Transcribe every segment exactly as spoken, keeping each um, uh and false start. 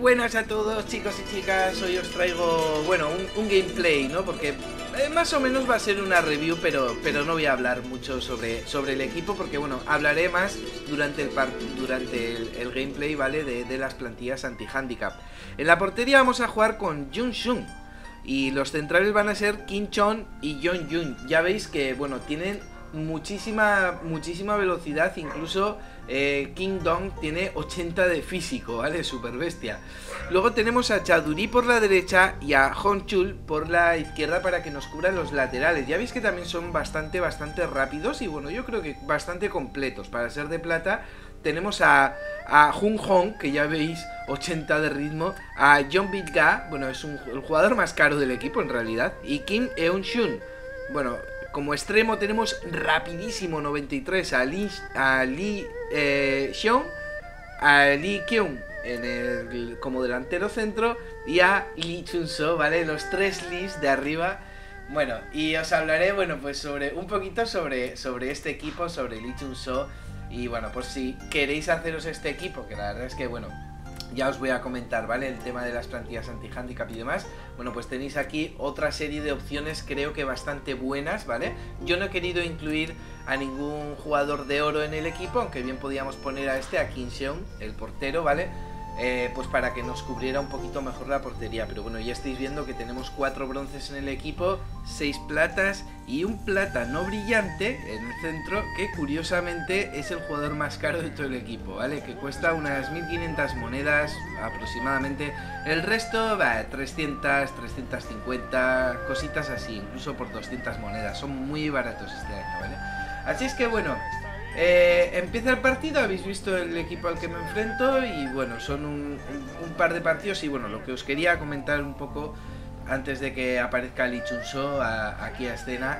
buenas a todos, chicos y chicas. Hoy os traigo, bueno, un, un gameplay, ¿no? Porque eh, más o menos va a ser una review, pero, pero no voy a hablar mucho sobre, sobre el equipo, porque bueno, hablaré más durante el, par, durante el, el gameplay, ¿vale? De, de las plantillas anti-handicap. En la portería vamos a jugar con Jun Shun. Y los centrales van a ser Kim Chon y Yeon Jun. Ya veis que, bueno, tienen muchísima, muchísima velocidad. Incluso eh, Kim Dong tiene ochenta de físico, ¿vale? Super bestia. Luego tenemos a Chaduri por la derecha y a Hongchul por la izquierda para que nos cubran los laterales. Ya veis que también son bastante, bastante rápidos y, bueno, yo creo que bastante completos para ser de plata. Tenemos a, a Jung Hong, que ya veis, ochenta de ritmo. A John Bit-ga, bueno, es un, el jugador más caro del equipo en realidad. Y Kim Eun-shun. Bueno, como extremo tenemos rapidísimo noventa y tres a Lee, a Lee eh, Xiong, a Lee Kyung en el, como delantero centro y a Lee Chun-so, ¿vale? Los tres Lees de arriba. Bueno, y os hablaré, bueno, pues sobre un poquito sobre, sobre este equipo, sobre Lee Chun-so. Y bueno, pues si queréis haceros este equipo, que la verdad es que, bueno, ya os voy a comentar, ¿vale? El tema de las plantillas anti-handicap y demás. Bueno, pues tenéis aquí otra serie de opciones, creo que bastante buenas, ¿vale? Yo no he querido incluir a ningún jugador de oro en el equipo, aunque bien podíamos poner a este, a Kim Seon, el portero, ¿vale? Eh, pues para que nos cubriera un poquito mejor la portería. Pero bueno, ya estáis viendo que tenemos cuatro bronces en el equipo, seis platas y un plata no brillante en el centro, que curiosamente es el jugador más caro de todo el equipo, ¿vale? Que cuesta unas mil quinientas monedas aproximadamente. El resto va a trescientas, trescientas cincuenta, cositas así, incluso por doscientas monedas. Son muy baratos este año, ¿vale? Así es que bueno, Eh, empieza el partido, habéis visto el equipo al que me enfrento y bueno, son un, un, un par de partidos y bueno, lo que os quería comentar un poco antes de que aparezca Lee Chun-so a, aquí a escena,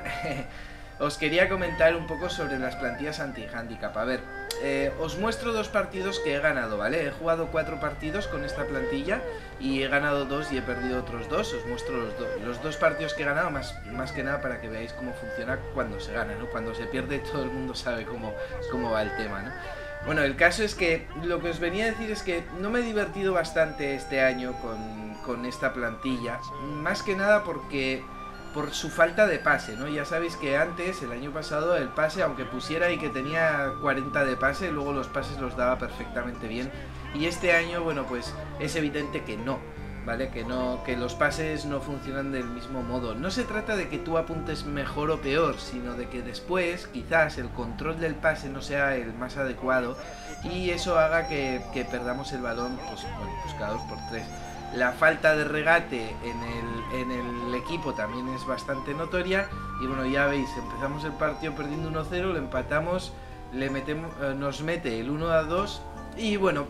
os quería comentar un poco sobre las plantillas anti-handicap. A ver, eh, os muestro dos partidos que he ganado, ¿vale? He jugado cuatro partidos con esta plantilla y he ganado dos y he perdido otros dos. Os muestro los, do los dos partidos que he ganado, más, más que nada para que veáis cómo funciona cuando se gana, ¿no? Cuando se pierde todo el mundo sabe cómo, cómo va el tema, ¿no? Bueno, el caso es que lo que os venía a decir es que no me he divertido bastante este año con, con esta plantilla, más que nada porque por su falta de pase, ¿no? Ya sabéis que antes, el año pasado, el pase, aunque pusiera y que tenía cuarenta de pase, luego los pases los daba perfectamente bien. Y este año, bueno, pues es evidente que no, ¿vale? Que no, que los pases no funcionan del mismo modo. No se trata de que tú apuntes mejor o peor, sino de que después, quizás, el control del pase no sea el más adecuado y eso haga que, que perdamos el balón, pues, bueno, pues cada dos por tres. La falta de regate en el, en el equipo también es bastante notoria. Y bueno, ya veis, empezamos el partido perdiendo uno cero, lo empatamos, le metemos, eh, nos mete el uno a dos. Y bueno,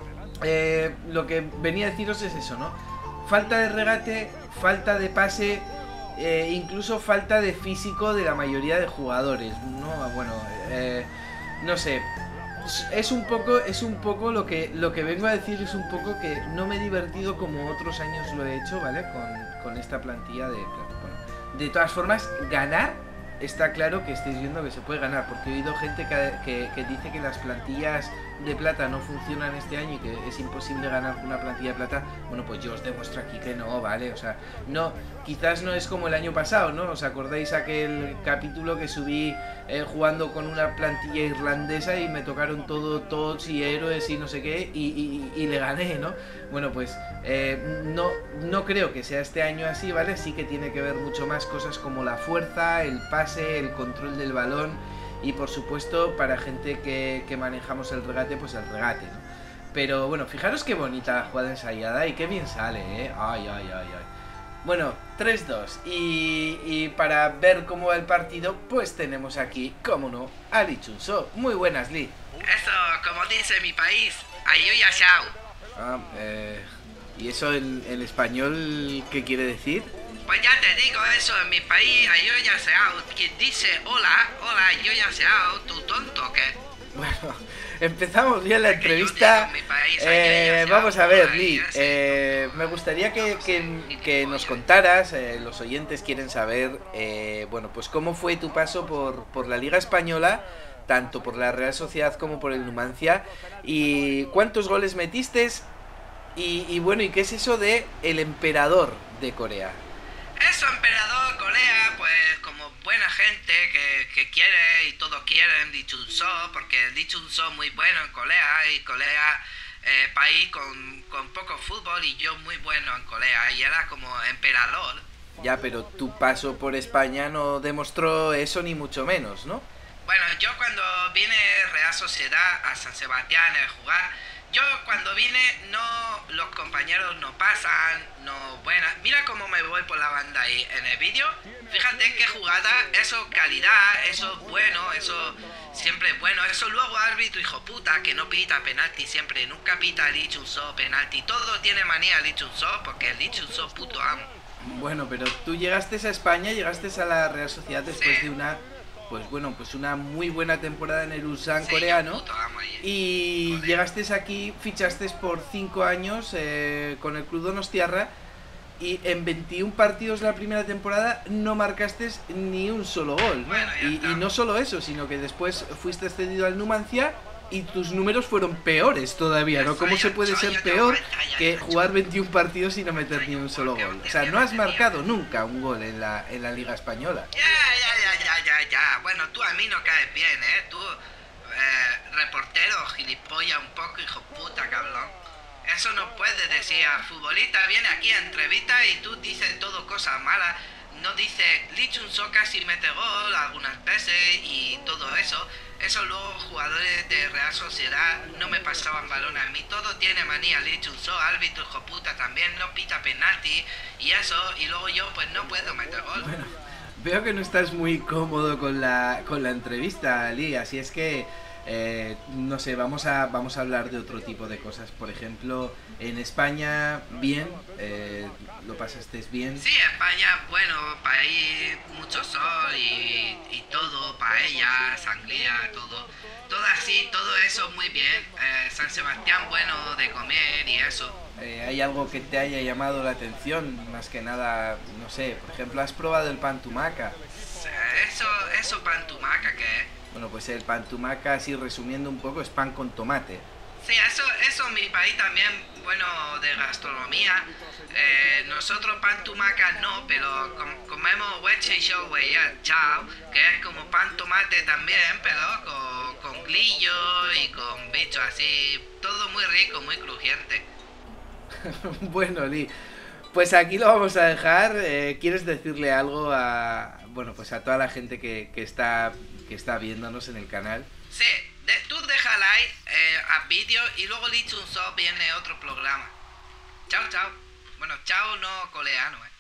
eh, lo que venía a deciros es eso, ¿no? Falta de regate, falta de pase, eh, incluso falta de físico de la mayoría de jugadores, ¿no? Bueno, eh, no sé. Es un poco, es un poco lo que lo que vengo a decir, es un poco que no me he divertido como otros años lo he hecho, ¿vale? Con, con esta plantilla de... Bueno, de todas formas, ganar, está claro que estáis viendo que se puede ganar, porque he oído gente que, que, que dice que las plantillas de plata no funcionan este año y que es imposible ganar con una plantilla de plata. Bueno, pues yo os demuestro aquí que no, ¿vale? O sea, no, quizás no es como el año pasado, ¿no? ¿Os acordáis aquel capítulo que subí eh, jugando con una plantilla irlandesa y me tocaron todo tots y héroes y no sé qué y, y, y le gané, ¿no? Bueno, pues eh, no, no creo que sea este año así, ¿vale? Sí que tiene que ver mucho más cosas como la fuerza, el pase, el control del balón. Y por supuesto, para gente que, que manejamos el regate, pues el regate, ¿no? Pero bueno, fijaros qué bonita la jugada ensayada y qué bien sale, ¿eh? Ay, ay, ay, ay. Bueno, tres dos. Y, y para ver cómo va el partido, pues tenemos aquí, cómo no, a Lee Chun-so. Muy buenas, Lee. Eso, como dice mi país, ayuya xiao. Ah, eh... ¿Y eso en, en español qué quiere decir? Pues ya te digo eso, en mi país, ayuya xiao. Quien dice hola, hola, ayuya xiao, tú tonto, ¿qué? Bueno, empezamos bien la entrevista. Eh, vamos a ver, Lee, eh, me gustaría que, que, que nos contaras, eh, los oyentes quieren saber, eh, bueno, pues cómo fue tu paso por, por la Liga Española, tanto por la Real Sociedad como por el Numancia, y cuántos goles metiste Y, y bueno, ¿y qué es eso de el emperador de Corea? Eso, emperador Corea, pues como buena gente que, que quiere y todos quieren Lee Chun-so, porque Lee Chun-so muy bueno en Corea y Corea eh, país con, con poco fútbol y yo muy bueno en Corea y era como emperador. Ya, pero tu paso por España no demostró eso ni mucho menos, ¿no? Bueno, yo cuando vine Real Sociedad a San Sebastián a jugar, yo cuando vine no, los compañeros no pasan, no buenas. Mira cómo me voy por la banda ahí en el vídeo. Fíjate qué jugada, eso calidad, eso bueno, eso siempre es bueno. Eso luego árbitro hijo puta que no pita penalti siempre, nunca pita Lee Chun-so penalti. Todo tiene manía Lee Chun-so porque Lee Chun-so puto amo. Bueno, pero tú llegaste a España, llegaste a la Real Sociedad después Sí. de una, pues bueno, pues una muy buena temporada en el Ulsan Sí, coreano. yo puto amo ahí. Y Joder. llegaste aquí, fichaste por cinco años eh, con el Club Donostiarra y en veintiún partidos la primera temporada no marcaste ni un solo gol, ¿no? Bueno, ya y, está. y no solo eso, sino que después fuiste cedido al Numancia y tus números fueron peores todavía, ¿no? ¿Cómo se puede ser peor que jugar veintiún partidos y no meter ni un solo gol? O sea, no has marcado nunca un gol en la, en la Liga Española. Ya, ya, ya, ya, ya, ya. Bueno, tú a mí no caes bien, ¿eh? Tú, eh, reportero, gilipollas un poco, hijo puta, cabrón. Eso no puedes decir a futbolista, viene aquí a entrevista y tú dices todo cosas malas. No dices, Lee Chun-so casi mete gol algunas veces y todo eso. Eso luego jugadores de Real Sociedad no me pasaban balón a mí. Todo tiene manía Lee Chun-so, árbitro hijo puta también, no pita penalti y eso. Y luego yo pues no puedo meter gol. Bueno, veo que no estás muy cómodo con la, con la entrevista, Lee, así es que, eh, no sé, vamos a, vamos a hablar de otro tipo de cosas. Por ejemplo, en España, bien, eh, lo pasaste bien. Sí, España, bueno, país, mucho sol y, y todo, paella, sangría, todo. Todo así, todo eso muy bien. Eh, San Sebastián, bueno de comer y eso. Eh, ¿Hay algo que te haya llamado la atención? Más que nada, no sé, por ejemplo, ¿has probado el pan tumaca? Eso, eso pan tumaca que es. Bueno, pues el pan tumaca, así resumiendo un poco, es pan con tomate. Sí, eso, eso mi país también, bueno, de gastronomía. Eh, nosotros pan tumaca no, pero com- comemos hueche y show, chao, que es como pan tomate también, pero con, con grillo y con bichos así. Todo muy rico, muy crujiente. Bueno, Lee, pues aquí lo vamos a dejar. Eh, ¿Quieres decirle algo a, bueno, pues a toda la gente que, que está, que está viéndonos en el canal? Sí, de- tú deja like eh, a vídeo y luego Lee Chun-so viene otro programa. Chao, chao. Bueno, chao no coreano, eh.